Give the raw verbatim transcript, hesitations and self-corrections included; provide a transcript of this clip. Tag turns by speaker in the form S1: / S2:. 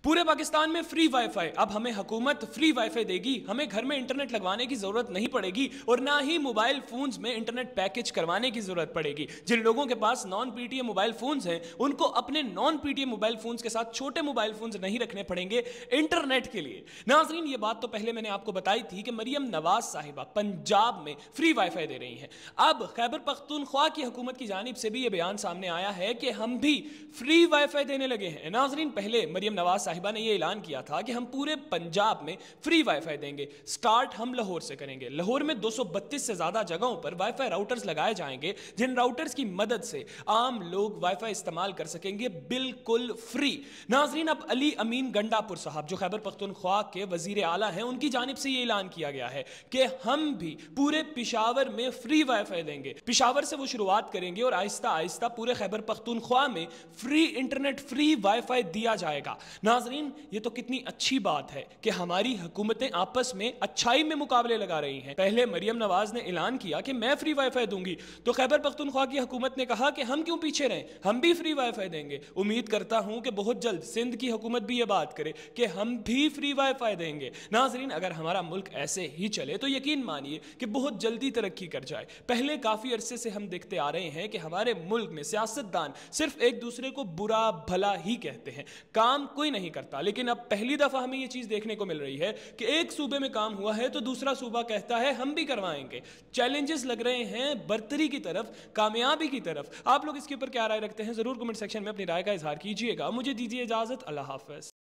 S1: पूरे पाकिस्तान में free wifi. अब हमें हुकूमत फ्री वाईफाई देगी, हमें घर में इंटरनेट लगवाने की जरूरत नहीं पड़ेगी और ना ही मोबाइल फोन्स में इंटरनेट पैकेज करवाने की जरूरत पड़ेगी। जिन लोगों के पास नॉन पीटीए मोबाइल फोन्स हैं उनको अपने नॉन पीटीए मोबाइल फोन्स के साथ छोटे मोबाइल फोन्स नहीं रखने पड़ेंगे इंटरनेट के लिए। नाज़रीन, ये बात तो पहले मैंने आपको बताई थी कि मरियम नवाज साहिबा पंजाब में फ्री वाईफाई दे रही हैं। अब खैबर पख्तूनख्वा की हुकूमत की जानिब से भी ये बयान सामने आया है कि हम भी फ्री वाईफाई देने लगे हैं। नाज़रीन, पहले मरियम नवाज साहिबा ने यह ऐलान किया था कि हम पूरे पंजाब में फ्री वाईफाई देंगे। स्टार्ट हम लाहौर से करेंगे। लाहौर में दो सौ बत्तीस से ज्यादा जगहों पर वाईफाई राउटर्स लगाए जाएंगे, जिन राउटर्स की मदद से आम लोग वाईफाई इस्तेमाल कर सकेंगे बिल्कुल फ्री। नाज़रीन, अब अली अमीन गंडापुर साहब जो खैबर पख्तूनख्वा के वजीर आला हैं, उनकी जानिब से यह ऐलान किया गया है कि हम भी पूरे पिशावर में फ्री वाईफाई देंगे। पिशावर से वो शुरुआत करेंगे और आहिस्ता आहिस्ता पूरे खैबर पख्तूनख्वा में फ्री इंटरनेट, फ्री वाईफाई दिया जाएगा। नाज़रीन, ये तो कितनी अच्छी बात है कि हमारी हुकूमतें आपस में अच्छाई में मुकाबले लगा रही हैं। पहले मरियम नवाज ने ऐलान किया कि मैं फ्री वाईफाई दूंगी, तो खैबर पख्तूनख्वा की हुकूमत ने कहा कि हम क्यों पीछे रहें, हम भी फ्री वाईफाई देंगे। उम्मीद करता हूं कि बहुत जल्द सिंध की हुकूमत भी ये बात करे कि हम भी फ्री वाईफाई देंगे। नाज़रीन, अगर हमारा मुल्क ऐसे ही चले तो यकीन मानिए कि बहुत जल्दी तरक्की कर जाए। पहले काफी अरसे से हम देखते आ रहे हैं कि हमारे मुल्क में सियासतदान सिर्फ एक दूसरे को बुरा भला ही कहते हैं, काम कोई नहीं करता। लेकिन अब पहली दफा हमें यह चीज देखने को मिल रही है कि एक सूबे में काम हुआ है तो दूसरा सूबा कहता है हम भी करवाएंगे। चैलेंजेस लग रहे हैं बर्तरी की तरफ, कामयाबी की तरफ। आप लोग इसके ऊपर क्या राय रखते हैं, जरूर कमेंट सेक्शन में अपनी राय का इजहार कीजिएगा। मुझे दीजिए इजाजत, अल्लाह हाफिज।